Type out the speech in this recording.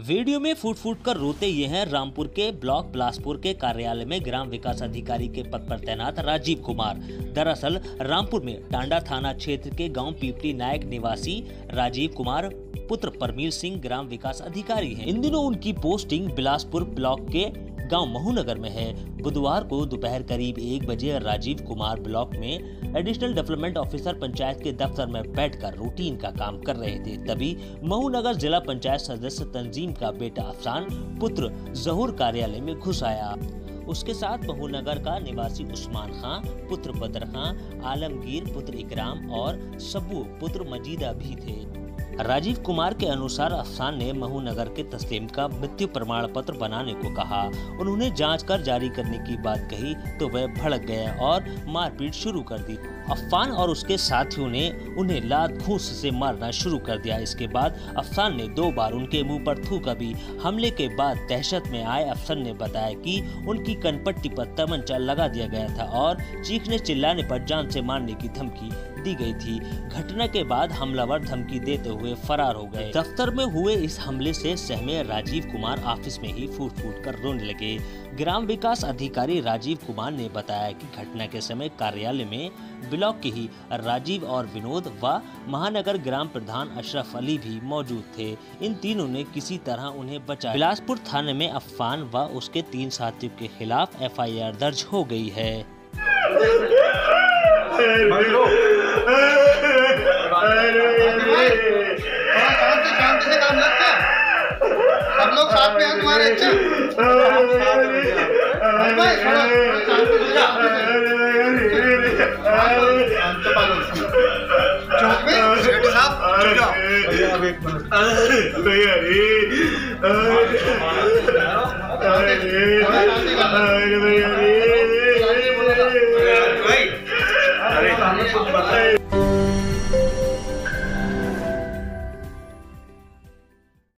Video में फूट फूट कर रोते ये हैं रामपुर के ब्लॉक बिलासपुर के कार्यालय में ग्राम विकास अधिकारी के पद पर तैनात राजीव कुमार। दरअसल रामपुर में टांडा थाना क्षेत्र के गांव पीपली नायक निवासी राजीव कुमार पुत्र परमीर सिंह ग्राम विकास अधिकारी हैं। इन दिनों उनकी पोस्टिंग बिलासपुर ब्लॉक के गांव महूनगर में है। बुधवार को दोपहर करीब 1 बजे राजीव कुमार ब्लॉक में एडिशनल डेवलपमेंट ऑफिसर पंचायत के दफ्तर में बैठकर रूटीन का काम कर रहे थे। तभी महूनगर जिला पंचायत सदस्य तंजीम का बेटा अफसान पुत्र जहूर कार्यालय में घुस आया। उसके साथ महूनगर का निवासी उस्मान खां पुत्र बदर खां, आलमगीर पुत्र इकराम और सबू पुत्र मजीदा भी थे। राजीव कुमार के अनुसार अफसान ने महूनगर के तस्लीम का मृत्यु प्रमाण पत्र बनाने को कहा। उन्होंने जांच कर जारी करने की बात कही तो वह भड़क गए और मारपीट शुरू कर दी। अफसान और उसके साथियों ने उन्हें लात घूंस से मारना शुरू कर दिया। इसके बाद अफसान ने 2 बार उनके मुंह पर थूका भी। हमले के बाद दहशत में आए अफसान ने बताया कि उनकी कनपट्टी पर तमंचा लगा दिया गया था और चीखने चिल्लाने पर जान से मारने की धमकी दी गई थी। घटना के बाद हमलावर धमकी देते हुए फरार हो गए। दफ्तर में हुए इस हमले से सहमे राजीव कुमार ऑफिस में ही फूट फूट कर रोने लगे। ग्राम विकास अधिकारी राजीव कुमार ने बताया कि घटना के समय कार्यालय में ब्लॉक के ही राजीव और विनोद व महानगर ग्राम प्रधान अशरफ अली भी मौजूद थे। इन तीनों ने किसी तरह उन्हें बचाया। बिलासपुर थाने में अफसान व उसके 3 साथियों के खिलाफ FIR दर्ज हो गई है। शांति से काम लगता है। सब लोग साथ में हैं तुम्हारे। अच्छा अरे